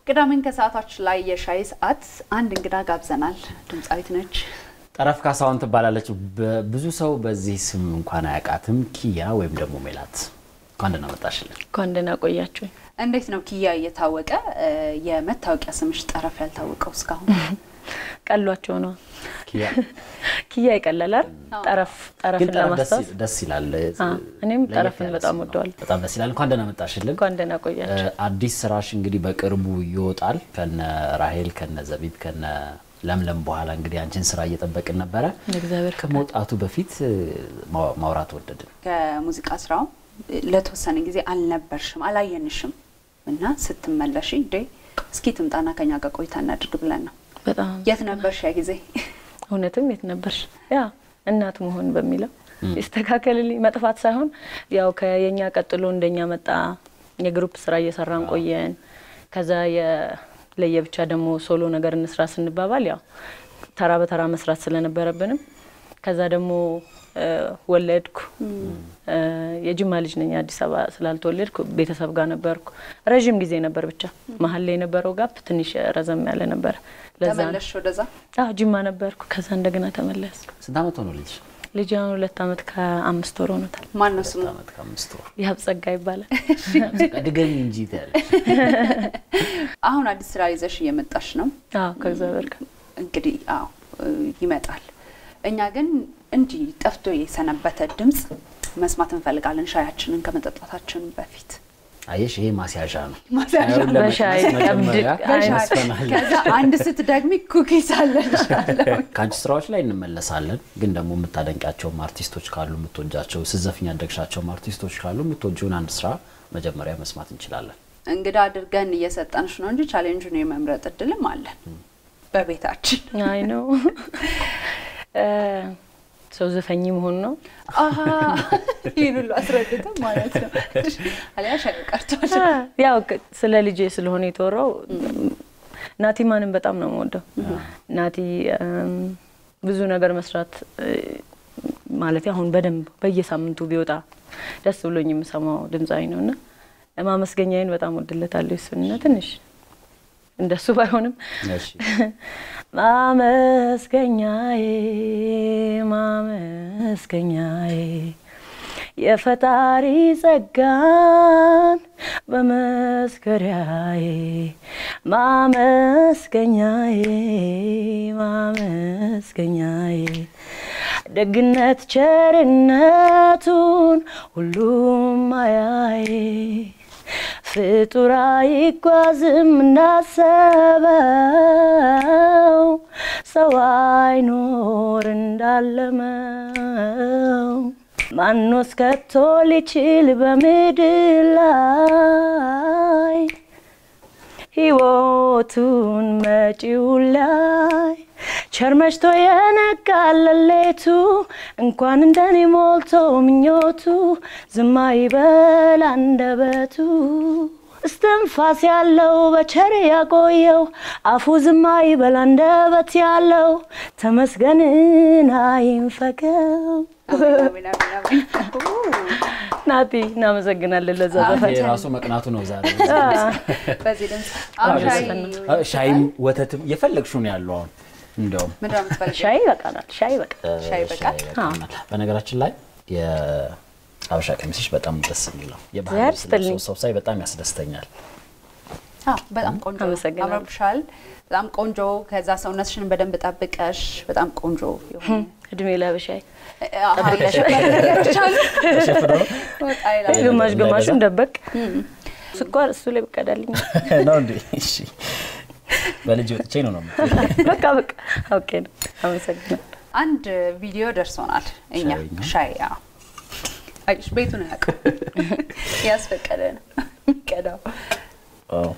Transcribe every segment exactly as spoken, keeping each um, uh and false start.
ቅዳሜን ከሰዓታችን ላይ የሻይ ሰዓት አንድ እንግዳ ጋብዘናል ድምጻዊት ነች ጠረፍ ካሳውን ትባላለች ብዙ ሰው በዚህ ስም እንኳን አያውቃትም ኪያ ወይም ደግሞ ሜላት እንኳን ደህና መጣሽልን እንኳን ደህና ቆያችሁ እንዴት ነው ኪያ እየታወቀ የመታወቂያ ስምሽ ጠረፍ ያልታወቀው እስካሁን ቀሏቸው ነው ኪያ ኪያ ይቀላላል ጠረፍ ጠረፍን ለማስተዋወቅ ደስ ይላል እኔም ጠረፍን በጣም ወደዋል በጣም ደስ ይላል እንኳን ደህና መጣሽልን እንኳን ደህና ቆያችሁ አዲስ ስራሽ እንግዲህ በቅርቡ ይወጣል ከነ ራሄል ከነ ዘቢብ ከነ ለምለም በኋላ እንግዲህ አንቺን ስራ እየተጠበቅን ነበር እግዚአብሔር ከመውጣቱ በፊት ማውራት ወደድን ከሙዚቃ ስራው ለተወሰነ ጊዜ አልነበርሽም አላየንሽም እና ስትመለሺ እንዴ እስኪ ትምጣና ከኛ ጋር ቆይታ እናድርግ ብለን ነው በጣም የት ነበርሽ ያ ጊዜ እውነትም የት ነበርሽ ያ እናት መሆን በሚለው ይስተካከልልኝ መጥፋት ሳይሆን ያው ከየኛ ቀጥሎ እንደኛ መጣ የግሩፕ ስራ እየሰራን ቆየን ከዛ የለየብቻ ደሞ ሶሎ ነገር እንስራ ስንባባል ያው ተራ በተራ መስራት ስለነበረብንም ከዛ ደሞ ወለድኩ የጅማ ልጅ ነኝ አዲስ አበባ ስላልተወለድኩ ቤተሰብ ጋር ነበርኩ ረጅም ጊዜ ነበር ብቻ መሐል ላይ ነበረው ጋፕ ትንሽ ረዘም ያለ ነበር ለዛ ተመለሽ ወደዛ አዎ ጅማ ነበርኩ ከዛ እንደገና ተመለስኩ ስንት አመት ሆኖ ልጅ ልጅ አሁን ሁለት አመት ከአምስት ወር ሆኖታል ማን ነው ስሙ አመት ከአምስት ወር ያብጸጋ ይባላል ድገም እንጂ ታለ አሁን አዲስ ስራ ይዘሽ እየመጣሽ ነው አዎ ከእግዚአብሔር ጋር እንግዲህ አዎ ይመጣል እኛ ግን እንጂ ጠፍቶ የሰነበተ ድምጽ መስማት እንፈልጋለን ሻያችንን ከመጠጣታችን በፊት አይሽ ይሄ ማስያዣ ነው ማስያዣ በሻይ ቀብድ ከዛ አንድ ስትደግሚ ኩኪስ አለሽ ካንቺ ስራዎች ላይ እንመለሳለን ግን ደግሞ የምታደንቃቸው አርቲስቶች ካሉ የምትወጃቸው ስዘፍኛ ደግሻቸው አርቲስቶች ካሉ የምትወጂውን አንድ ስራ መጀመሪያ መስማት እንችላለን እንግዳ አድርገን እየሰጠንሽ ነው እንጂ ቻሌንጁን የመምረጥ እድልም አለን በቤታችን አይ ነው ሰው ዘፈኝ መሆን ነው አሃ ይሉሉ አስረድተው ማለት ነው አለያ ሸቀርቷል ያው ስለ ልጄ ስለሆነ የተወራው ናቲማንን በጣም ነው የምወደው ናቲ ብዙ ነገር መስራት ማለት አሁን በደንብ በየሳምንቱ ቢወጣ ደስ ብሎኝ የምሰማው ድምጻዊ ነውና ማመስገኛዬን በጣም ወድለታለሁ እሱና ትንሽ እንደሱ ባይሆንም እሺ ማመስገኛዬ ማመስገኛዬ የፈጣሪ ጸጋን በመስከሪያዬ ማመስገኛዬ ማመስገኛዬ ደግነት ቸርነቱን ሁሉም አያዬ ፍጡራ ይጓዝም እንዳሰበው ሰው አይኖር እንዳለመው ማንስ ከቶ ሊችል በምድር ላይ ሕይወቱን መጪው ላይ ቸርመሽቶ የነቃለሌቱ እንኳን እንደኔ ሞልቶ ምኞቱ ዝማ ይበል አንደበቱ እስትንፋስ ያለው በቸር ያቆየው አፉ ዝማ ይበል አንደበት ያለው ተመስገንን አይንፈገው ናቲ እናመሰግናለን ለዛ ዘፈን ራሱ መቅናቱ ነው ዛሬ በዚህ ድምጽ ሻይም ወተትም የፈለግሽው ነው ያለው አሁን እንደው ምንድነው የምትፈልጊው ሻይ በቃናል ሻይ በቃ ሻይ በቃል በነገራችን ላይ የአበሻ ቀሚስሽ በጣም ደስ የሚለው የባህል ሰው ሳይ በጣም ያስደስተኛል አዎ በጣም ቆንጆ አምሮብሻል በጣም ቆንጆ ከዛ ሰውነትሽን በደንብ ጠብቀሽ በጣም ቆንጆ ይሁን እድሜ ለበሻይ ጠብቀሽ ነገሮች አሉ ግማሽ ግማሹን ደበቅ ስኳር እሱ ላይ በቀዳልኝ ነው እንዴ እሺ በልጅ ወጥቼ ነው ነው በቃ በቃ ኦኬ ነው አመሰግናለሁ አንድ ቪዲዮ ደርሶናል እኛ ሻያ አይሽ ቤቱን ያቀው ያስፈቀደ ነው ቀዳው አዎ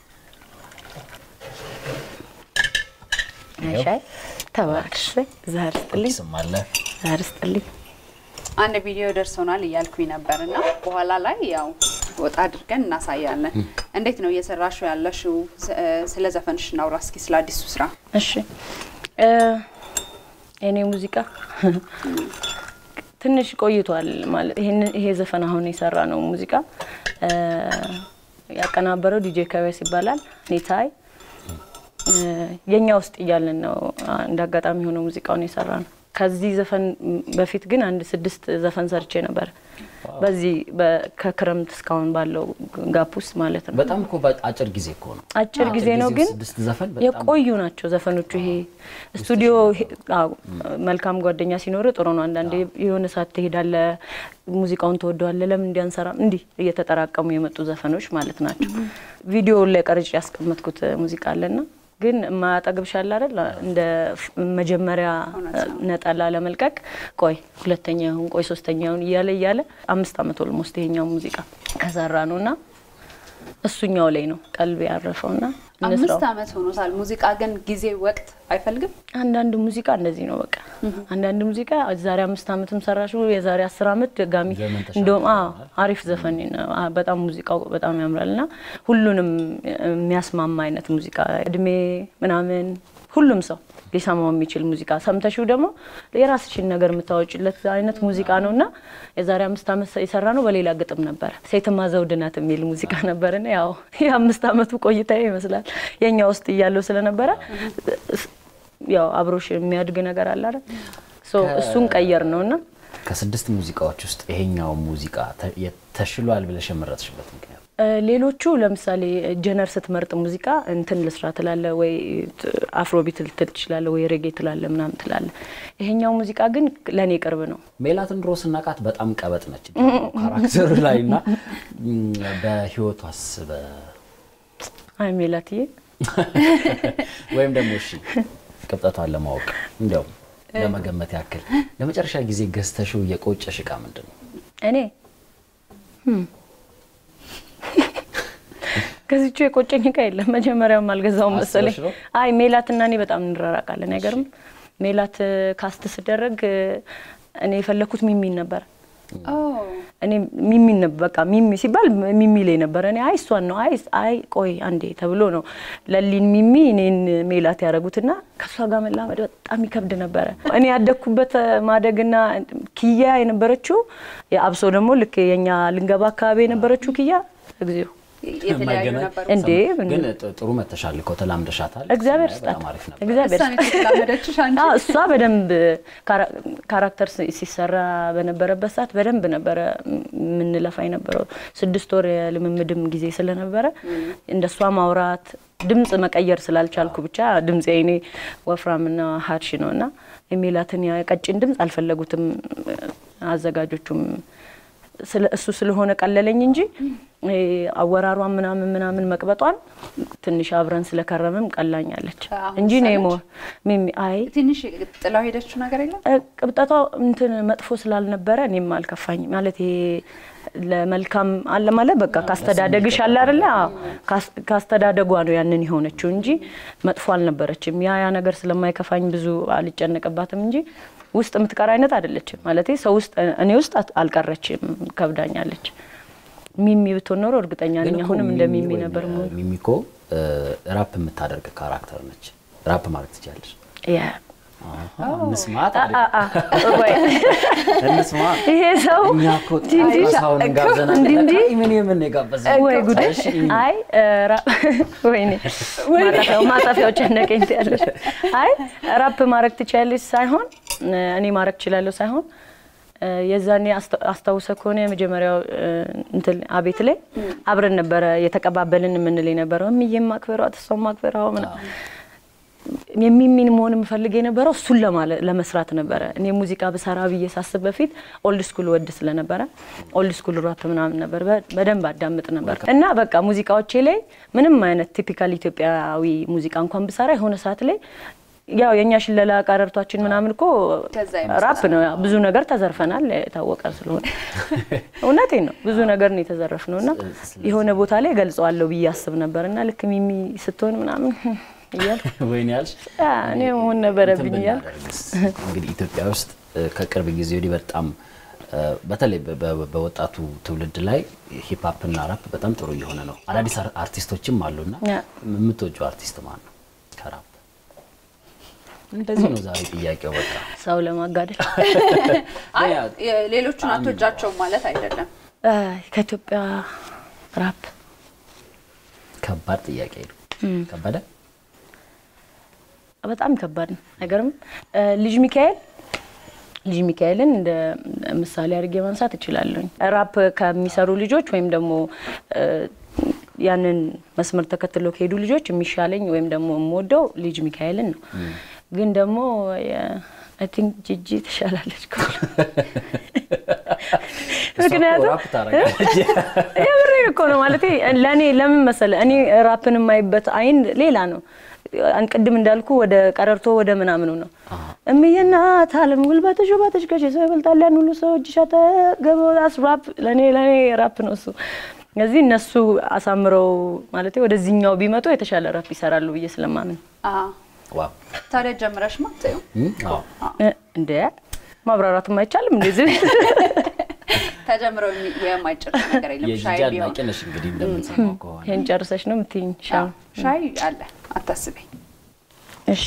ሻይ ተባክሽ ዛሬ ጥልኝ ስማለ ዛሬ ጥልኝ አንድ ቪዲዮ ደርሶናል ይያልኩኝ ነበርና በኋላ ላይ ያው ወጣ አድርገን እናሳያለን እንዴት ነው እየሰራሽው ያለሽው ስለ ዘፈንሽ ነው ራስኪ ስለ አዲሱ ስራ እሺ እኔ ሙዚቃ ትንሽ ቆይቷል ማለት ይሄን ይሄ ዘፈን አሁን የሰራ ነው ሙዚቃ ያቀናበረው ዲጄ ከበስ ይባላል ኒታይ የኛ ውስጥ ይያልን ነው እንዳጋጣሚ ሆኖ ሙዚቃውን የሰራነው ከዚህ ዘፈን በፊት ግን አንድ ስድስት ዘፈን ሰርቼ ነበር በዚህ ከክረምት እስካሁን ባለው ጋፑስ ማለት ነው በጣም እኮ አጭር ጊዜ እኮ ነው አጭር ጊዜ ነው ግን የቆዩ ናቸው ዘፈኖቹ ይሄ ስቱዲዮ መልካም ጓደኛ ሲኖር ጥሩ ነው አንዳንዴ የሆነ ሰዓት ትሄዳለ ሙዚቃውን ተወደዋለ ለምን እንዲያንሰራ እንዲ እየተጠራቀሙ የመጡ ዘፈኖች ማለት ናቸው ቪዲዮ ላይ ቀርጬ ያስቀመጥኩት ሙዚቃ አለና ግን ማያጠግብሻል አይደል እንደ መጀመሪያ ነጣላ ለመልቀቅ ቆይ ሁለተኛውን ቆይ ሶስተኛውን ይያለ ይያለ አምስት አመት ኦልሞስት ይሄኛው ሙዚቃ ከሰራ ነውና እሱኛው ላይ ነው ቀልብ ያረፈውና አምስት አመት ሆኖታል ሙዚቃ ግን ጊዜ ወቅት አይፈልግም አንዳንድ ሙዚቃ እንደዚህ ነው በቃ አንዳንድ ሙዚቃ ዛሬ አምስት አመትም ሰራሹ የዛሬ አስር አመት ደጋሚ እንደውም አሪፍ ዘፈን ነው በጣም ሙዚቃው በጣም ያምራልና ሁሉንም የሚያስማማ አይነት ሙዚቃ እድሜ ምናምን ሁሉም ሰው ሊሰማው የሚችል ሙዚቃ ሰምተሽው ደግሞ የራስሽን ነገር የምታወጪለት አይነት ሙዚቃ ነውና የዛሬ አምስት አመት የሰራ ነው በሌላ ግጥም ነበር ሴትማ ዘውድናት የሚል ሙዚቃ ነበርና ያው የአምስት አመቱ ቆይታ ይመስላል የኛ ውስጥ ይያለው ስለነበረ ያው አብሮሽ የሚያድግ ነገር አለ አይደል ሶ እሱን ቀየር ነውና ከስድስት ሙዚቃዎች ውስጥ ይሄኛው ሙዚቃ ተሽሏል ብለሽ መረጥሽበት ምክንያት ሌሎቹ ለምሳሌ ጀነር ስትመርጥ ሙዚቃ እንትን ለስራ ትላለ ወይ አፍሮቢት ልትል ትችላለ ወይ ሬጌ ትላለ ምናምን ትላለ ይሄኛው ሙዚቃ ግን ለኔ ቅርብ ነው ሜላትን ድሮስና ቃት በጣም ቀበጥ ነች ካራክተሩ ላይና በህይወቷስ በ አይ ሜላትዬ ወይም ደግሞ እሺ ቅብጠቷን ለማወቅ እንደው ለመገመት ያክል ለመጨረሻ ጊዜ ገዝተሽው የቆጨሽ ቃ ምንድነው እኔ ከዚቹ የቆጨኝ ቃ የለም መጀመሪያው ማልገዛው መሰለኝ አይ ሜላትና እኔ በጣም እንራራቃለን ነገርም ሜላት ካስት ሲደረግ እኔ የፈለኩት ሚሚ ነበር ኦ እኔ ሚሚ ነበር በቃ ሚሚ ሲባል ሚሚ ላይ ነበር እኔ አይ እሷን ነው አይ አይ ቆይ አንዴ ተብሎ ነው ለሊን ሚሚ እኔን ሜላት ያረጉትና ከሷ ጋር መላመድ በጣም ይከብድ ነበር እኔ ያደኩበት ማደግና ኪያ የነበረችው ያብሶ ደግሞ ልክ የኛ ልንገባ አካባቢ የነበረችው ኪያ እግዚኦ የተለያዩ ነበር እንዴ ግን ጥሩ መተሻል እኮ ተላምደሻታል እግዚአብሔር ስጣት እግዚአብሔር ተላመደችሽ አንቺ አዎ እሷ በደንብ ካራክተር ሲሰራ በነበረበት ሰዓት በደንብ ነበር ምን ለፋይ ነበር ስድስት ወር ለምምድም ጊዜ ስለነበረ እንደሷ ማውራት ድምጽ መቀየር ስላልቻልኩ ብቻ ድምጽ እኔ ወፍራምና ሃርሽ ነውና ሜላትን ያቀጭን ድምጽ አልፈለጉትም አዘጋጆቹም እሱ ስለሆነ ቀለለኝ እንጂ አወራሯ ምናምን ምናምን መቅበጧን ትንሽ አብረን ስለከረመም ቀላኛለች እንጂ ነይሞ ሚሚ አይ ትንሽ ጥላው ሄደችው ነገር የለም ቅብጠቷ እንትን መጥፎ ስላልነበረ እኔም አልከፋኝ ማለት ይሄ ለመልካም አለ ማለት በቃ ካስተዳደግሽ አለ አይደል ካስተዳደጓ ነው ያንን ይሆነችው እንጂ መጥፎ አልነበረችም ያ ያ ነገር ስለማይከፋኝ ብዙ አልጨነቀባትም እንጂ ውስጥ ምትቀር አይነት አይደለችም ማለት ሰው ውስጥ እኔ ውስጥ አልቀረችም ከብዳኛለች ሚሚ ብትኖር እርግጠኛ ነኝ አሁንም እንደሚሚ ነበር ሚሚኮ ራፕ የምታደርግ ካራክተር ነች ራፕ ማለት ትችላለሽ ያ እንስማት ወይ እንስማት ይሄ ሰው ቲንዲ ሳውን ጋብዘና ምን ምን ጋብዘና ወይ ጉዳይ አይ ወይኔ ማጣፈው ማጣፈው ጨነቀኝ ትያለሽ አይ ራፕ ማረክ ትችላለሽ ሳይሆን እኔ ማረክ ይችላልው ሳይሆን የዛኔ አስተውሰ ከሆነ የመጀመሪያው እንትን አቤት ላይ አብረን ነበር የተቀባበልን ምን ላይ ነበር ምንም ማክበራው ተሰው ማክበራው ምን የሚሚን መሆን መፈልጌ ነበር እሱን ለመስራት ነበር እኔ ሙዚቃ በሰራ ብዬ ሳስብ በፊት ኦልድ ስኩል ወድ ስለነበረ ኦልድ ስኩል ራፕ ምናምን ነበር በደንብ አዳምጥ ነበር እና በቃ ሙዚቃዎቼ ላይ ምንም አይነት ቲፒካል ኢትዮጵያዊ ሙዚቃ እንኳን በሰራ የሆነ ሰዓት ላይ ያው የኛ ሽለላ ቀረርቷችን ምናምን እኮ ራፕ ነው ብዙ ነገር ተዘርፈናል ታወቀ ስለሆነ እውነቴን ነው ብዙ ነገር ነው የተዘረፍነውና የሆነ ቦታ ላይ ገልጸዋለሁ ብዬ አስብ ነበርና ልክ ሚሚ ስትሆን ምናምን ይያል ወይኔ ያልሽ እኔ ሆነ ነበረብኝ ይያል እንግዲህ ኢትዮጵያ ውስጥ ከቅርብ ጊዜ ወዲህ በጣም በተለይ በወጣቱ ትውልድ ላይ ሂፕ ሆፕ እና ራፕ በጣም ጥሩ እየሆነ ነው አዳዲስ አርቲስቶችም አሉና የምትወጂው አርቲስት ማን ነው ከራፕ እንደዚህ ነው ዛሬ ጥያቄው በቃ ሰው ለማጋደል አይ ሌሎቹን አትወጃቸው ማለት አይደለም ከኢትዮጵያ ራፕ ከባድ ጥያቄ ነው ከበደ በጣም ከባድ ነው አይገርም ልጅ ሚካኤል ልጅ ሚካኤልን እንደ ምሳሌ አድርጌ ማንሳት እችላለሁ ራፕ ከሚሰሩ ልጆች ወይም ደግሞ ያንን መስመር ተከትሎ ከሄዱ ልጆች የሚሻለኝ ወይም ደግሞ የምወደው ልጅ ሚካኤልን ነው ግን ደግሞ I think ጂጂ ተሻላለች ኮል ምክንያቱም ራፕ ታረጋለች የምሬን እኮ ነው ማለት ለኔ ለምን መሰለ እኔ ራፕን የማይበት አይን ሌላ ነው አንቀድም እንዳልኩ ወደ ቀረርቶ ወደ ምናምኑ ነው እሚየና ታለም ጉልባትሽ ባትሽ ከሽ ሰው ይበልጣል ያን ሁሉ ሰው እጅሻተ ገበላስ ራፕ ለኔ ለኔ ራፕ ነው እሱ ስለዚህ እነሱ አሳምረው ማለት ወደዚህኛው ቢመጡ የተሻለ ራፕ ይሰራሉ ብዬ ስለማምን አዎ ዋው ታዲያ ጀምረሽ ማጥተው አዎ እንዴ ማብራራት የማይቻልም እንደዚህ ተጀምረው የማይጨርስ ነገር የለም ሻይ ቢሆን ያናቀነሽ እንግዲህ እንደምንሰማው ከሆነ ይሄን ጨርሰሽ ነው የምትይኝ ሻው ሻይ አለ አታስቢ እሺ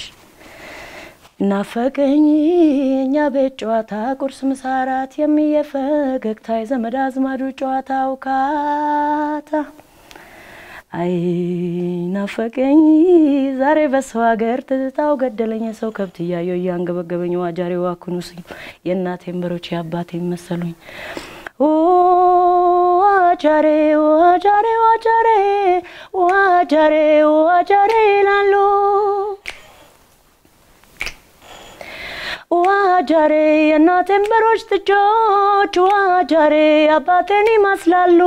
ናፈቀኝ እኛ ቤት ጨዋታ ቁርስ ምሳራት የሚየፈገግታ ዘመድ አዝማዱ ጨዋታው ካታ አይ ናፈቀኝ ዛሬ በሰው ሀገር ትዝታው ገደለኝ ሰው ከብት ያየው ያንገበገበኝ ዋጃሬው አኩኑስ የእናቴን በሮች ያባቴን መሰሉኝ ኦ ዋጃሬ ዋጃሬ ዋጃሬ ዋጃሬ ዋጃሬ ላሉ ዋጃሬ የእናቴን በሮች ጥጆች ዋጃሬ አባቴን ይመስላሉ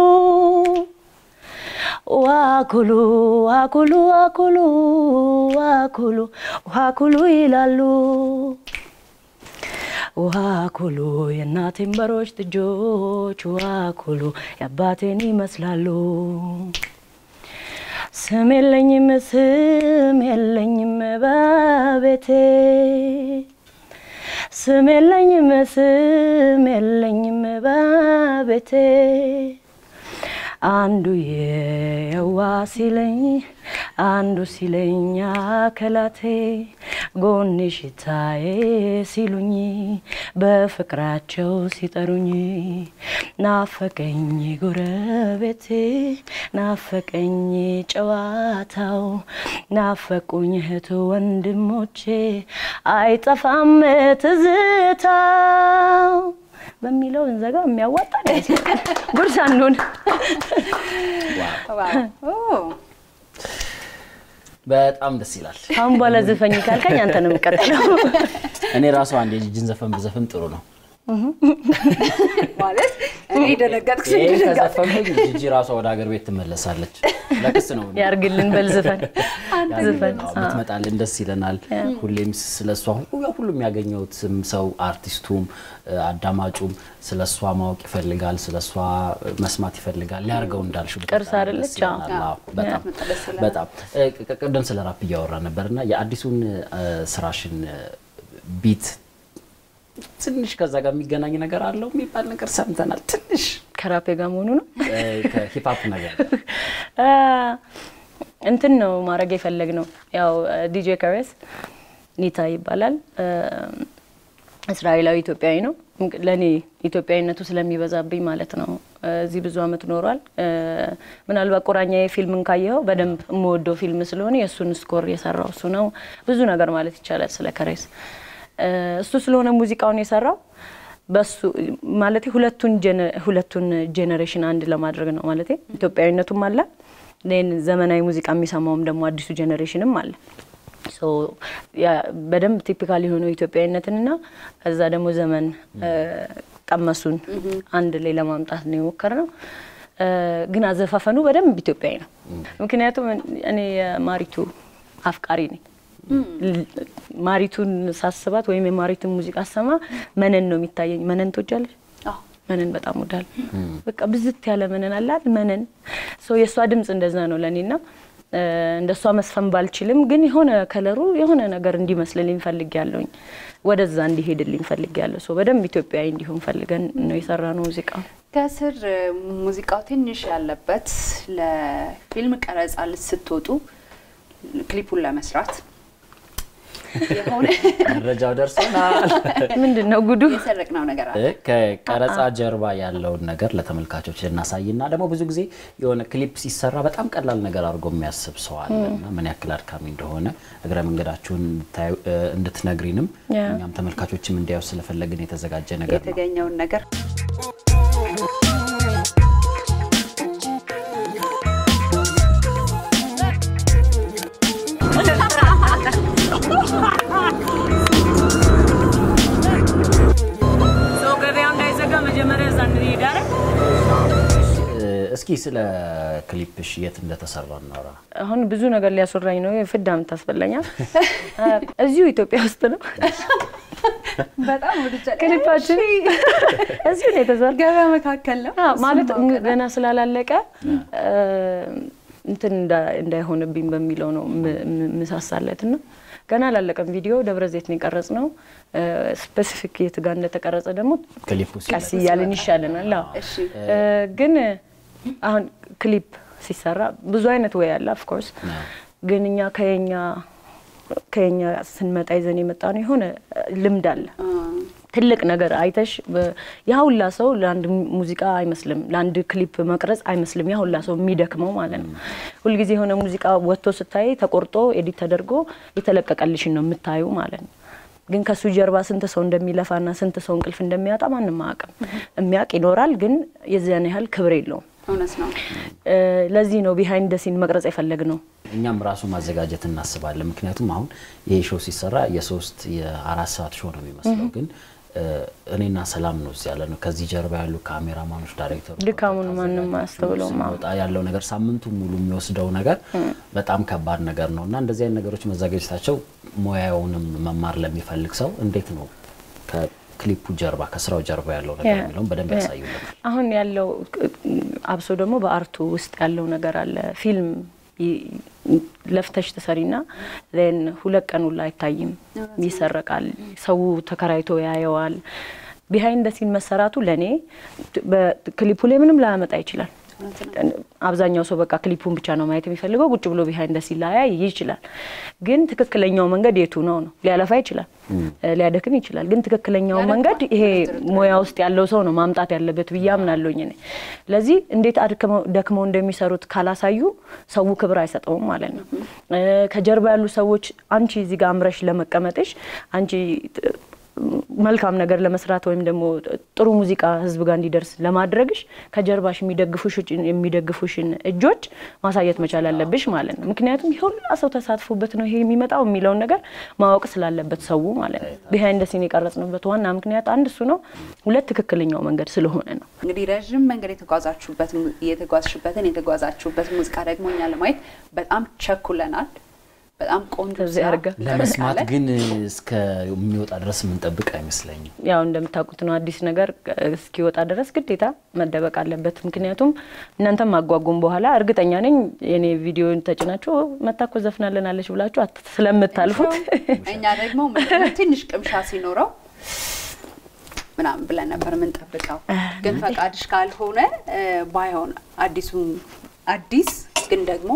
ዋኩሉ ዋኩሉ ዋኩሉ ዋኩሉ ዋኩሉ ይላሉ ዋኩሉ የእናቴን በሮች ጥጆች ዋኩሉ ያባቴን ይመስላሉ ስም የለኝም ስም የለኝም በቤቴ ስም የለኝም ስም የለኝም በቤቴ አንዱ የዋ ሲለኝ አንዱ ሲለኝ አከላቴ ጎንሽታዬ ሲሉኝ በፍቅራቸው ሲጠሩኝ ናፈቀኝ ጎረቤቴ ናፈቀኝ ጨዋታው ናፈቁኝ እህት ወንድሞቼ አይጠፋም ትዝታው በሚለው እንዘጋ የሚያዋጣ ነው ጉርሳኑን ዋው ኦ በጣም ደስ ይላል አሁን ባላ ዘፈኝ ካልከኝ አንተ ነው የምቀጥለው እኔ ራሱ አንዴ ጂጂን ዘፈን በዘፈን ጥሩ ነው ማለት እኔ ደነገጥኩ ከዘፈንኩኝ ጂጂ ራሱ ወደ ሀገር ቤት ትመለሳለች ለክስ ነው ያርግልን በልዘፈን ዘፈን ብትመጣልን ደስ ይለናል ሁሌም ስለሷ ሁሉም ያገኘውትም ሰው አርቲስቱም አዳማጩም ስለሷ ማወቅ ይፈልጋል ስለሷ መስማት ይፈልጋል ያርገው እንዳልሽው ቅርስ አይደለች አዎ በጣም በጣም ቀደም ስለ ራፕ ያወራ ነበርና የአዲሱን ስራሽን ቢት ትንሽ ከዛ ጋር የሚገናኝ ነገር አለው የሚባል ነገር ሰምተናል ትንሽ ከራፕ ጋር መሆኑ ነው ከሂፕ ሆፕ ነገር እንትን ነው ማረግ የፈለግነው ያው ዲጄ ከሬስ ኒታ ይባላል እስራኤላዊ ኢትዮጵያዊ ነው ለኔ ኢትዮጵያዊነቱ ስለሚበዛብኝ ማለት ነው እዚህ ብዙ አመት ኖሯል ምናልባት ቁራኛዬ ፊልምን ካየው በደንብ ሞዶ ፊልም ስለሆነ የሱን ስኮር የሰራው እሱ ነው ብዙ ነገር ማለት ይቻላል ስለ ከሬስ እሱ ስለሆነ ሙዚቃውን የሰራው በሱ ማለት ሁለቱን ሁለቱን ጄነሬሽን አንድ ለማድረግ ነው ማለት ኢትዮጵያዊነቱም አለ ለኔ ዘመናዊ ሙዚቃ የሚሰማውም ደግሞ አዲሱ ጄነሬሽንም አለ ሶ ያ በደንብ ቲፒካል የሆነ ኢትዮጵያዊነትንና ከዛ ደግሞ ዘመን ቀመሱን አንድ ላይ ለማምጣት ነው የሞከርነው ግን አዘፋፈኑ በደንብ ኢትዮጵያዊ ነው ምክንያቱም እኔ ማሪቱ አፍቃሪ ነኝ ማሪቱን ሳስባት ወይም የማሪቱን ሙዚቃ ሰማ መነን ነው የሚታየኝ መነን ተወጃለሽ አዎ መነን በጣም ወዳል በቃ ብዝት ያለ መነን አላት መነን ሶ የሷ ድምጽ እንደዛ ነው ለኔና እንደሷ መስፈን ባልችልም ግን የሆነ ከለሩ የሆነ ነገር እንዲመስልልኝ ፈልጊያለሁኝ ወደዛ እንዲሄድልኝ ፈልጊያለሁ ሶ በደንብ ኢትዮጵያዊ እንዲሆን ፈልገን ነው የሰራነው ሙዚቃው ከስር ሙዚቃው ትንሽ ያለበት ለፊልም ቀረጻ ልትወጡ ክሊፑን ለመስራት የሆነ መረጃው ደርሶናል ምንድነው ጉዱ የሰረቅነው ነገር አለ ከቀረጻ ጀርባ ያለውን ነገር ለተመልካቾች እናሳይና ደግሞ ብዙ ጊዜ የሆነ ክሊፕ ሲሰራ በጣም ቀላል ነገር አድርጎ የሚያስብ ሰው አለና ምን ያክል አድካሚ እንደሆነ እግረ መንገዳችሁን እንድትነግሪንም እኛም ተመልካቾችም እንዲያዩ ስለፈለግን የተዘጋጀ ነገር ነው የተገኘውን ነገር እስኪ ስለ ክሊፕሽ የት እንደተሰራ እናውራ አሁን ብዙ ነገር ሊያስወራኝ ነው ፍዳም ታስፈልኛል እዚሁ ኢትዮጵያ ውስጥ ነው በጣም ወድጃለሁ ክሊፓችን እዚሁ ነው የተሰራ ገበያ መካከል ነው ማለት ገና ስላላለቀ እንትን እንዳይሆንብኝ በሚለው ነው ምሳሳለትና ገና ላለቀም ቪዲዮ ደብረ ዘይት ነው የቀረጽነው ስፔሲፊክ የት ጋር እንደተቀረጸ ደግሞ ክሊፑ ቀስ ይያልን ይሻለናል እሺ ግን አሁን ክሊፕ ሲሰራ ብዙ አይነት ወይ አለ ኦፍ ኮርስ ግን እኛ ከኛ ከኛ ስንመጣ ይዘን የመጣው ነው የሆነ ልምድ አለ ትልቅ ነገር አይተሽ ያውላ ሰው ለአንድ ሙዚቃ አይመስልም ለአንድ ክሊፕ መቅረጽ አይመስልም ያውላ ሰው የሚደክመው ማለት ነው ሁሉ ጊዜ የሆነ ሙዚቃ ወጥቶ ስታይ ተቆርጦ ኤዲት ተደርጎ የተለቀቀልሽ ነው የምታዩ ማለት ነው ግን ከሱ ጀርባ ስንት ሰው እንደሚለፋና ስንት ሰው እንቅልፍ እንደሚያጣ ማንንም ማቀም የሚያቅ ይኖራል ግን የዚያን ያህል ክብር የለውም እውነት ነው ለዚህ ነው ቢሃይንድ ዘ ሲን መቅረጽ የፈለግነው እኛም ራሱ ማዘጋጀት እናስባለን ምክንያቱም አሁን ይሄ ሾው ሲሰራ የሶስት የአራት ሰዓት ሾው ነው የሚመስለው ግን እኔና ሰላም ነው ያለ ነው ከዚህ ጀርባ ያሉ ካሜራማኖች ዳይሬክተሮች ድካሙን ማንንም ማስተውለው ማውጣ ያለው ነገር ሳምንቱ ሙሉ የሚወስደው ነገር በጣም ከባድ ነገር ነውና እንደዚህ አይነት ነገሮች መዘጋጀታቸው ሙያውንም መማር ለሚፈልግ ሰው እንዴት ነው ከክሊፑ ጀርባ ከስራው ጀርባ ያለው ነገር የሚለው በደንብ ያሳዩልን አሁን ያለው አብሶ ደግሞ በአርቱ ውስጥ ያለው ነገር አለ ፊልም ለፍተሽ ተሰሪና then ሁለት ቀን ላይ አይታይም ይሰረቃል ሰው ተከራይቶ ያየዋል behind the scene መሰራቱ ለኔ በክሊፑ ላይ ምንም ላያመጣ ይችላል አብዛኛው ሰው በቃ ክሊፑን ብቻ ነው ማየት የሚፈልገው ቁጭ ብሎ behind the scene ላይ ይችላል ግን ትክክለኛው መንገድ የቱ ነው ነው ሊያለፋ ይችላል ሊያደክም ይችላል ግን ትክክለኛው መንገድ ይሄ ሞያ ውስጥ ያለው ሰው ነው ማምጣት ያለበት ብያምናለሁኝ እኔ ለዚህ እንዴት አድከመው ደክመው እንደሚሰሩት ካላሳዩ ሰው ክብር አይሰጠውም ማለት ነው ከጀርባ ያሉ ሰዎች አንቺ እዚህ ጋር አምረሽ ለመቀመጥሽ አንቺ መልካም ነገር ለመስራት ወይም ደግሞ ጥሩ ሙዚቃ ህዝብ ጋር እንዲደርስ ለማድረግሽ ከጀርባሽ የሚደግፉሽ የሚደግፉሽን እጆች ማሳየት መቻል አለብሽ ማለት ነው ምክንያቱም ሁሉ ሰው ተሳትፎበት ነው ይሄ የሚመጣው የሚለው ነገር ማወቅ ስላለበት ሰው ማለት ነው behind the scene የቀረጽንበት ዋና ምክንያት አንድ እሱ ነው ሁለት ትክክለኛው መንገድ ስለሆነ ነው እንግዲህ ረጅም መንገድ የተጓዛችሁበት የተጓዝሽበትን የተጓዛችሁበት ሙዚቃ ደግሞ እኛ ለማየት በጣም ቸኩለናል በጣም ቆንጆ ዘርጋ ለመስማት ግን እስከ የሚወጣ ድረስ ምን ጠብቅ አይመስለኝም ያው እንደምታውቁት ነው አዲስ ነገር እስኪወጣ ድረስ ግዴታ መደበቅ አለበት ምክንያቱም እናንተም ማጓጓም በኋላ እርግጠኛ ነኝ የኔ ቪዲዮን ተጭናችሁ መታኮ ዘፍናለናለሽ ብላችሁ ስለምታልፉት እኛ ደግሞ ትንሽ ቅምሻ ሲኖረው ምናምን ብለን ነበር ምን ጠብቀው ግን ፈቃድሽ ካልሆነ ባይሆን አዲሱ አዲስ ግን ደግሞ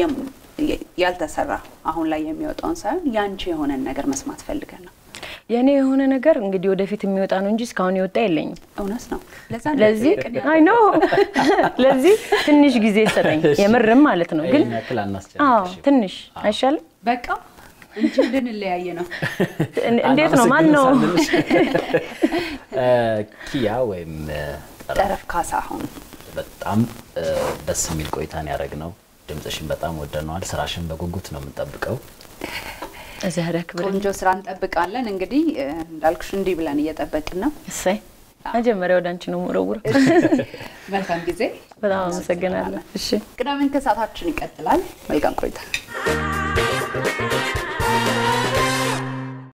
ያልተሰራ አሁን ላይ የሚወጣውን ሳይሆን ያንቺ የሆነ ነገር መስማት ፈልገን ነው የኔ የሆነ ነገር እንግዲህ ወደፊት የሚወጣ ነው እንጂ እስካሁን ይወጣ የለኝም እውነት ነው ለዚህ አይ ኖ ለዚህ ትንሽ ጊዜ ሰጠኝ የምርም ማለት ነው ግን አዎ ትንሽ አይሻልም በቃ እንጂ ልንለያየ ነው እንዴት ነው ማን ነው ኪያ ወይም ጠረፍ ካሳሁን በጣም ደስ የሚል ቆይታን ያረግነው ድምጽሽን በጣም ወደነዋል ስራሽን በጉጉት ነው የምንጠብቀው እዚህ አረክብር ቆንጆ ስራ እንጠብቃለን እንግዲህ እንዳልኩሽ እንዲ ብለን እየጠበቅን ነው እሰይ መጀመሪያ ወዳንቺ ነው ሙረውር መልካም ጊዜ በጣም አመሰግናለሁ እሺ ቅዳሜን ከሰዓታችን ይቀጥላል መልካም ቆይታ